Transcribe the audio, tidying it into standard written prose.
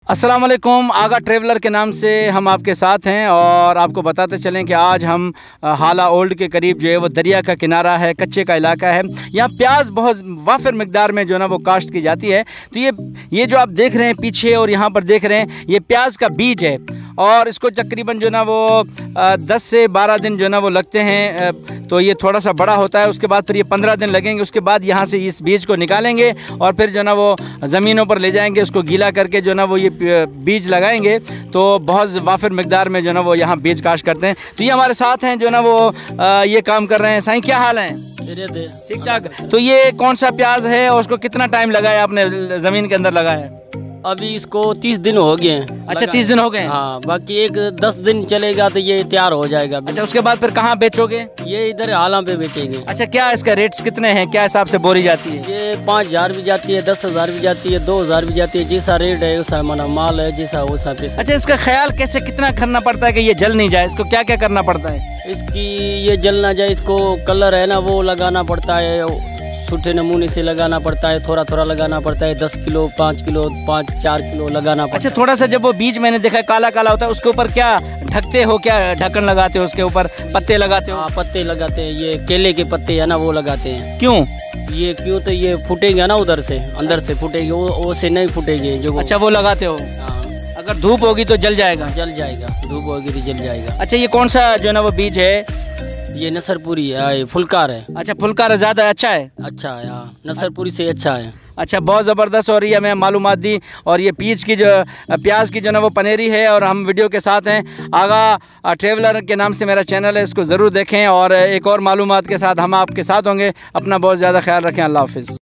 अस्सलाम वालेकुम। आगा ट्रेवलर के नाम से हम आपके साथ हैं और आपको बताते चलें कि आज हम हाला ओल्ड के करीब जो है वो दरिया का किनारा है, कच्चे का इलाका है। यहाँ प्याज बहुत वाफिर मिकदार में जो है ना वो काश्त की जाती है। तो ये जो आप देख रहे हैं पीछे और यहाँ पर देख रहे हैं, ये प्याज का बीज है और इसको तकरीबन जो ना वो 10 से 12 दिन जो ना वो लगते हैं। तो ये थोड़ा सा बड़ा होता है, उसके बाद फिर ये 15 दिन लगेंगे। उसके बाद यहाँ से इस बीज को निकालेंगे और फिर जो ना वो ज़मीनों पर ले जाएंगे, उसको गीला करके जो ना वो ये बीज लगाएंगे। तो बहुत वाफिर मिकदार में जो ना वो यहाँ बीज काश्त करते हैं। तो ये हमारे साथ हैं जो ना वो ये काम कर रहे हैं। साईं क्या हाल है? ठीक ठाक। तो ये कौन सा प्याज है और उसको कितना टाइम लगाया आपने ज़मीन के अंदर लगाया? अभी इसको 30 दिन हो गए हैं। अच्छा 30 दिन हो गए? हाँ, बाकी एक 10 दिन चलेगा तो ये तैयार हो जाएगा। अच्छा, उसके बाद फिर कहाँ बेचोगे? ये इधर हाला पे बेचेंगे। अच्छा, क्या इसका रेट्स कितने हैं, क्या हिसाब से बोरी जाती है? ये 5000 भी जाती है, 10,000 भी जाती है, 2000 भी जाती है। जैसा रेट है वैसा माना माल है, जैसा वैसा पैसा। अच्छा, इसका ख्याल कैसे कितना करना पड़ता है कि ये जल नहीं जाए? इसको क्या क्या करना पड़ता है? इसकी ये जल ना जाए, इसको कलर है ना वो लगाना पड़ता है, सूखे नमूने से लगाना पड़ता है, थोड़ा थोड़ा लगाना पड़ता है। 10 किलो 5 किलो 4 किलो लगाना पड़ता है। अच्छा, थोड़ा सा जब वो बीज मैंने देखा है काला काला होता है, उसके ऊपर क्या ढकते हो, क्या ढक्कन लगाते हो उसके ऊपर? पत्ते लगाते हो? हाँ, पत्ते लगाते हैं। ये केले के पत्ते है ना वो लगाते हैं। क्यों? ये क्यों तो ये फूटेंगे ना, उधर से अंदर से फूटेंगे, वो से नहीं फूटेंगे जो। अच्छा, वो लगाते हो? हाँ। अगर धूप होगी तो जल जाएगा? जल जाएगा, धूप होगी तो जल जाएगा। अच्छा, ये कौन सा जो है ना वो बीज है? ये नसरपुरी है, फुलकार है। अच्छा, फुलकार ज़्यादा अच्छा है? अच्छा है, हाँ, नसरपुरी से अच्छा है। अच्छा, बहुत ज़बरदस्त। और ये हमें मालूमात दी। और ये प्याज की जो ना वो पनेरी है और हम वीडियो के साथ हैं। आगा ट्रेवलर के नाम से मेरा चैनल है, इसको ज़रूर देखें और एक और मालूमात के साथ हम आपके साथ होंगे। अपना बहुत ज़्यादा ख्याल रखें। अल्लाह हाफ़िज़।